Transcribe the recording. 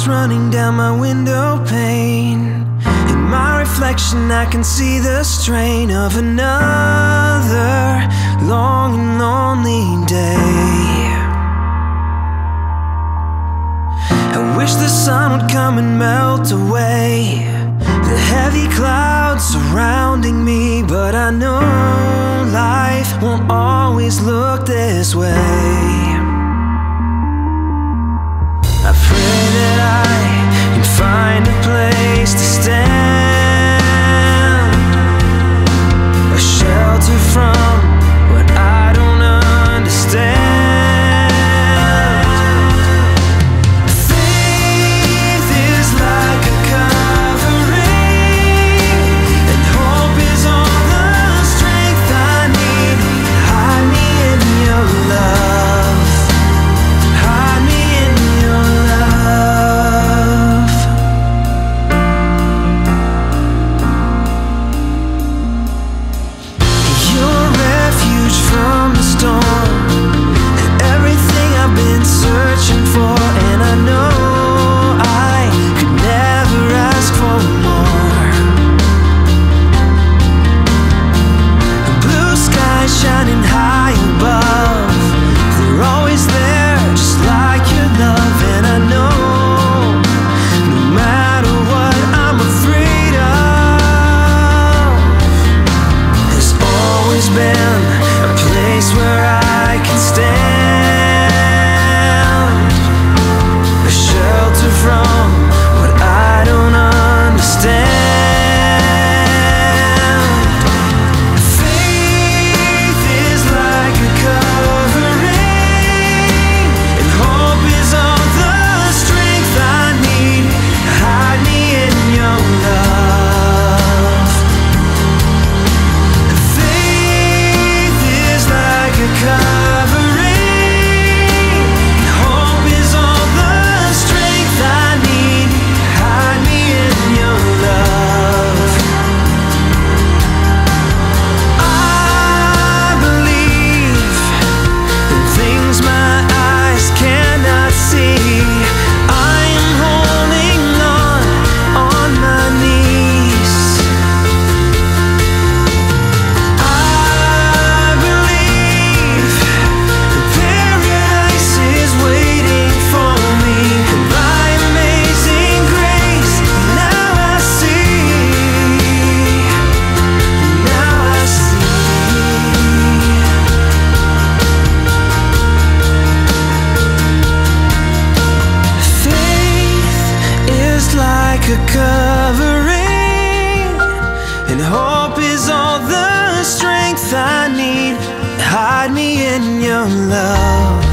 running down my window pane. In my reflection I can see the strain of another long and lonely day. I wish the sun would come and melt away the heavy clouds surrounding me, but I know life won't always look this way. I pray that I can find a place to stand, a shelter from what I don't understand. Faith is like a covering, and hope is all the strength I need. Hide me in your love. Hide me in your love. You're a refuge from the storm, and everything I've been searching for. And I know I could never ask for more. The blue sky shining high above, they're always there, just like your love. And I know no matter what I'm afraid of, there's always been a place where I can stand, a shelter from what I don't understand. Faith is like a covering, and hope is all the strength I need. Hide me in your love. Faith is like a covering, and hope is all the strength I need. Hide me in your love. I believe in things my eyes cannot see. I am holding on my knees. I believe paradise is waiting for me. And by amazing grace, now I see. Now I see. Faith is like a covering, and hope is all the strength I need. Hide me in your love.